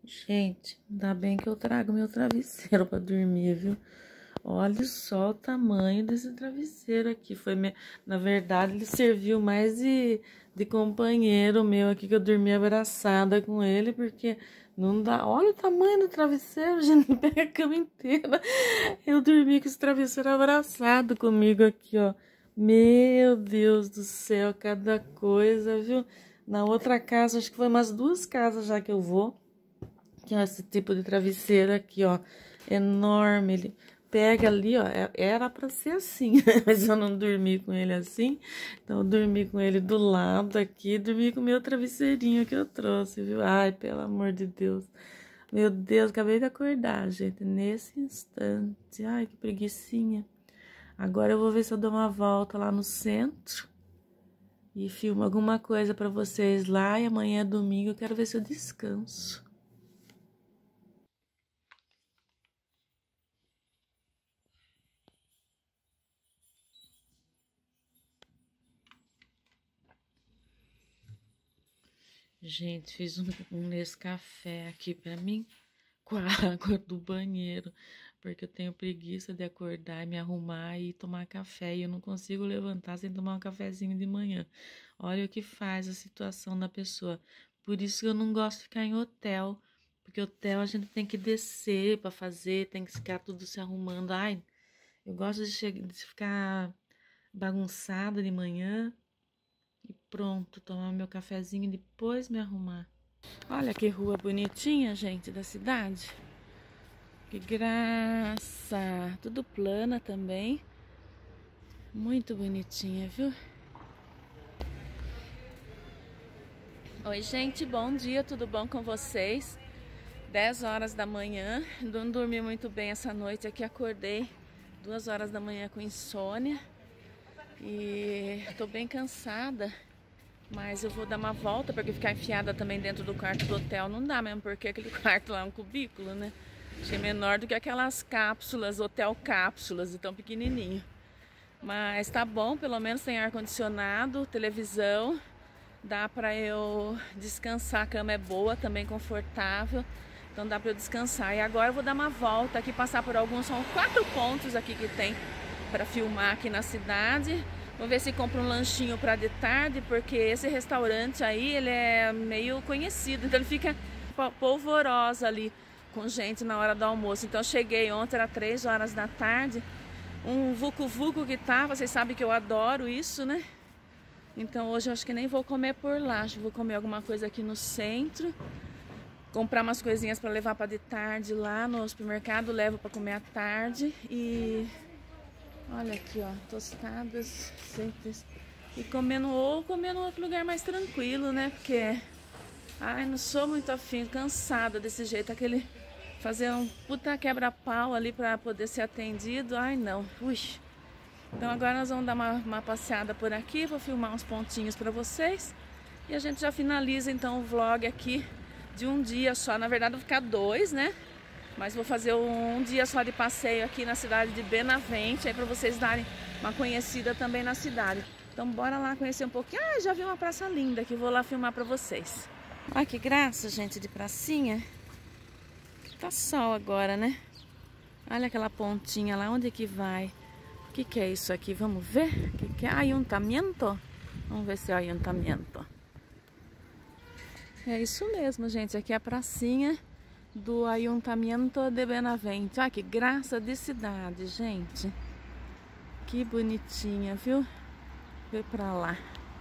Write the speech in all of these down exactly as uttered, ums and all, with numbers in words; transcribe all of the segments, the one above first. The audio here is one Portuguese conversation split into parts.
Gente, ainda bem que eu trago meu travesseiro pra dormir, viu? Olha só o tamanho desse travesseiro aqui. Foi me... Na verdade, ele serviu mais de, de companheiro meu aqui, que eu dormi abraçada com ele, porque não dá... Olha o tamanho do travesseiro, gente, pega a cama inteira. Eu dormi com esse travesseiro abraçado comigo aqui, ó. Meu Deus do céu, cada coisa, viu? Na outra casa, acho que foi umas duas casas já que eu vou. Que é esse tipo de travesseiro aqui, ó, enorme, ele pega ali, ó, era pra ser assim, mas eu não dormi com ele assim, então eu dormi com ele do lado aqui, dormi com o meu travesseirinho que eu trouxe, viu? Ai, pelo amor de Deus, meu Deus, acabei de acordar, gente, nesse instante, ai, que preguicinha. Agora eu vou ver se eu dou uma volta lá no centro e filmo alguma coisa pra vocês lá, e amanhã é domingo, eu quero ver se eu descanso. Gente, fiz um, um Nescafé aqui pra mim com a água do banheiro, porque eu tenho preguiça de acordar e me arrumar e tomar café, e eu não consigo levantar sem tomar um cafezinho de manhã. Olha o que faz a situação da pessoa. Por isso que eu não gosto de ficar em hotel, porque hotel a gente tem que descer pra fazer, tem que ficar tudo se arrumando. Ai, eu gosto de, chegar, de ficar bagunçada de manhã. E pronto, tomar meu cafezinho e depois me arrumar. Olha que rua bonitinha, gente, da cidade. Que graça! Tudo plana também. Muito bonitinha, viu? Oi, gente, bom dia, tudo bom com vocês? dez horas da manhã, não dormi muito bem essa noite aqui, acordei duas horas da manhã com insônia. E tô bem cansada, mas eu vou dar uma volta, porque ficar enfiada também dentro do quarto do hotel não dá mesmo, porque aquele quarto lá é um cubículo, né? Achei menor do que aquelas cápsulas, hotel cápsulas, e tão pequenininho. Mas tá bom, pelo menos tem ar-condicionado, televisão, dá pra eu descansar, a cama é boa, também confortável, então dá pra eu descansar. E agora eu vou dar uma volta aqui, passar por alguns, são quatro pontos aqui que tem para filmar aqui na cidade. Vou ver se compro um lanchinho para de tarde, porque esse restaurante aí, ele é meio conhecido, então ele fica polvorosa ali com gente na hora do almoço. Então eu cheguei ontem, era três horas da tarde, um vucu-vucu que tava, vocês sabem que eu adoro isso, né? Então hoje eu acho que nem vou comer por lá, acho que vou comer alguma coisa aqui no centro, comprar umas coisinhas para levar para de tarde lá no supermercado, levo para comer à tarde. E olha aqui, ó, tostadas simples. E comendo ou comendo em outro lugar mais tranquilo, né? Porque, ai, não sou muito afim, cansada desse jeito. Aquele, fazer um puta quebra-pau ali pra poder ser atendido, ai não, ui. Então agora nós vamos dar uma, uma passeada por aqui, vou filmar uns pontinhos pra vocês. E a gente já finaliza então o vlog aqui de um dia só. Na verdade, vou ficar dois, né? Mas vou fazer um dia só de passeio aqui na cidade de Benavente, aí para vocês darem uma conhecida também na cidade. Então bora lá conhecer um pouquinho. Ah, já vi uma praça linda que vou lá filmar para vocês. Olha que graça, gente, de pracinha. Tá sol agora, né? Olha aquela pontinha lá, onde que vai? O que que é isso aqui? Vamos ver? O que que é? Ayuntamiento? Vamos ver se é Ayuntamiento. É isso mesmo, gente. Aqui é a pracinha do Ayuntamiento de Benavente. Olha que graça de cidade, gente. Que bonitinha, viu? Vem pra lá.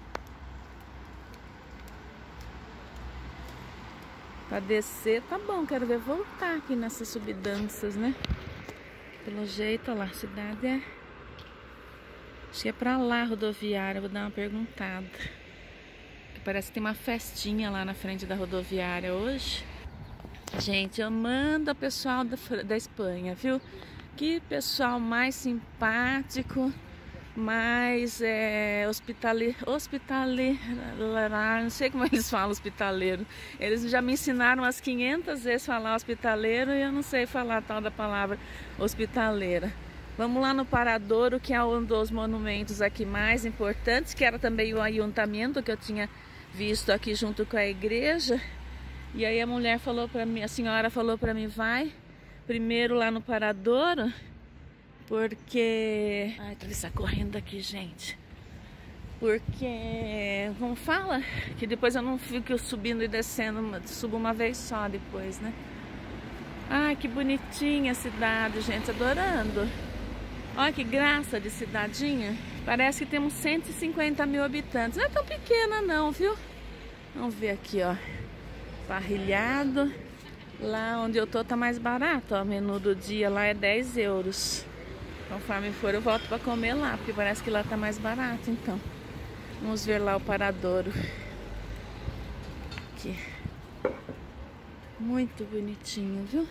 Pra descer, tá bom. Quero ver voltar aqui nessas subidanças, né? Pelo jeito, olha lá, a cidade é... Acho que é pra lá, rodoviária. Vou dar uma perguntada. Parece que tem uma festinha lá na frente da rodoviária hoje. Gente, amando o pessoal da, da Espanha, viu? Que pessoal mais simpático, mais é, hospitaleiro, hospitaleiro, não sei como eles falam hospitaleiro. Eles já me ensinaram umas quinhentas vezes falar hospitaleiro e eu não sei falar a tal da palavra hospitaleira. Vamos lá no Paradouro, que é um dos monumentos aqui mais importantes, que era também o Ayuntamiento, que eu tinha visto aqui junto com a igreja. E aí a mulher falou pra mim, a senhora falou pra mim, vai primeiro lá no Paradouro, porque... Ai, tá está correndo aqui, gente. Porque, como fala, que depois eu não fico subindo e descendo, subo uma vez só depois, né? Ai, que bonitinha a cidade, gente, adorando. Olha que graça de cidadinha. Parece que temos cento e cinquenta mil habitantes. Não é tão pequena não, viu? Vamos ver aqui, ó. Parrilhado. Lá onde eu tô tá mais barato, ó. O menu do dia lá é dez euros. Conforme for eu volto pra comer lá, porque parece que lá tá mais barato, então. Vamos ver lá o Paradouro. Aqui. Muito bonitinho, viu?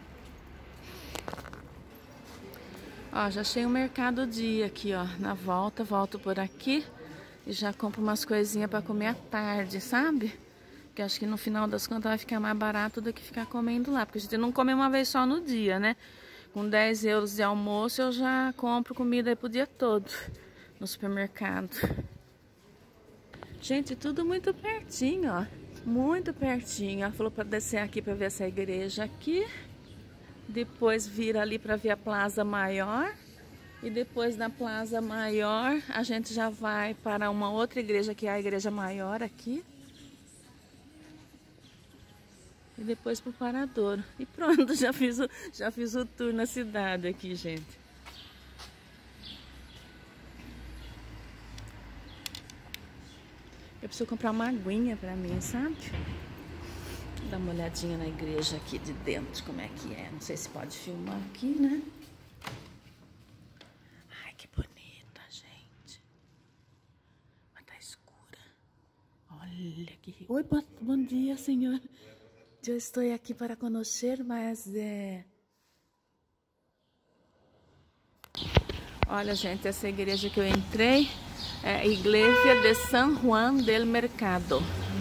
Ó, já achei o mercado dia aqui, ó. Na volta, volto por aqui e já compro umas coisinhas pra comer à tarde, sabe? Que acho que no final das contas vai ficar mais barato do que ficar comendo lá. Porque a gente não come uma vez só no dia, né? Com dez euros de almoço eu já compro comida aí pro dia todo no supermercado. Gente, tudo muito pertinho, ó. Muito pertinho. Ela falou para descer aqui para ver essa igreja aqui. Depois vir ali para ver a Plaza Maior. E depois da Plaza Maior, a gente já vai para uma outra igreja, que é a Igreja Maior aqui. E depois pro Paradouro. E pronto, já fiz o, já fiz o tour na cidade aqui, gente. Eu preciso comprar uma aguinha pra mim, sabe? Vou dar uma olhadinha na igreja aqui de dentro, como é que é. Não sei se pode filmar aqui, né? Ai, que bonita, gente. Mas tá escura. Olha que... Oi, bom dia, senhor. Eu estou aqui para conhecer, mas é... Olha, gente, essa igreja que eu entrei é a Igreja de San Juan del Mercado.